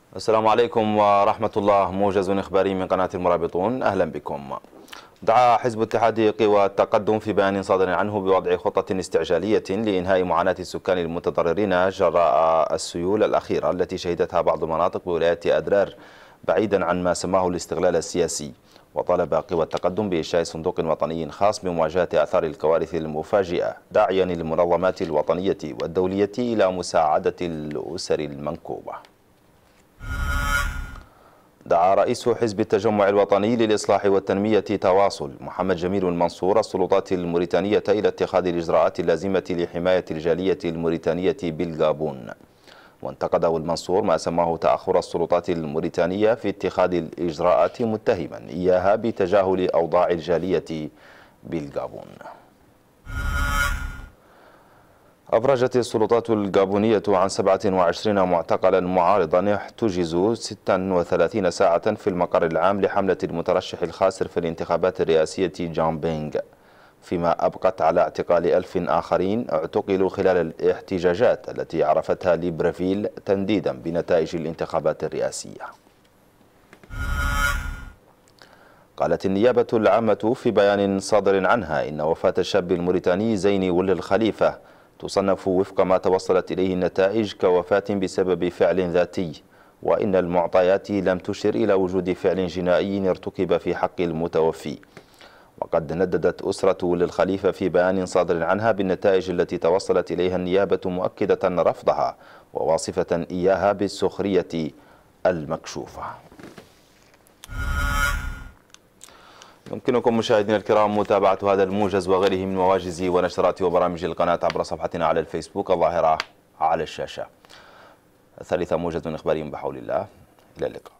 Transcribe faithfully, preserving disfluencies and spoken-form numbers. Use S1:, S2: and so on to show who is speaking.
S1: السلام عليكم ورحمة الله. موجز إخباري من قناة المرابطون، أهلا بكم. دعا حزب اتحاد قوى التقدم في بيان صادر عنه بوضع خطة استعجالية لإنهاء معاناة السكان المتضررين جراء السيول الأخيرة التي شهدتها بعض المناطق بولاية أدرار بعيدا عن ما سماه الاستغلال السياسي. وطالب قوى التقدم بإنشاء صندوق وطني خاص بمواجهة آثار الكوارث المفاجئة، داعيا المنظمات الوطنية والدولية إلى مساعدة الأسر المنكوبة. دعا رئيس حزب التجمع الوطني للإصلاح والتنمية تواصل محمد جميل المنصور السلطات الموريتانية إلى اتخاذ الإجراءات اللازمة لحماية الجالية الموريتانية بالغابون. وانتقده المنصور ما سماه تأخر السلطات الموريتانية في اتخاذ الإجراءات، متهما إياها بتجاهل أوضاع الجالية بالغابون. أفرجت السلطات الغابونية عن سبعة وعشرين معتقلا معارضا احتجزوا ستة وثلاثين ساعة في المقر العام لحملة المترشح الخاسر في الانتخابات الرئاسية جان بينغ، فيما أبقت على اعتقال ألف آخرين اعتقلوا خلال الاحتجاجات التي عرفتها ليبرافيل تنديدا بنتائج الانتخابات الرئاسية. قالت النيابة العامة في بيان صادر عنها إن وفاة الشاب الموريتاني زيني ولي الخليفة تصنف وفق ما توصلت إليه النتائج كوفاة بسبب فعل ذاتي، وإن المعطيات لم تشر إلى وجود فعل جنائي ارتكب في حق المتوفي. وقد نددت أسرة ولي الخليفة في بيان صادر عنها بالنتائج التي توصلت إليها النيابة، مؤكدة رفضها وواصفة إياها بالسخرية المكشوفة. يمكنكم مشاهدينا الكرام متابعة هذا الموجز وغيره من مواجز ونشرات وبرامج القناة عبر صفحتنا على الفيسبوك الظاهرة على الشاشة. الثالثة موجز إخباري بحول الله، إلى اللقاء.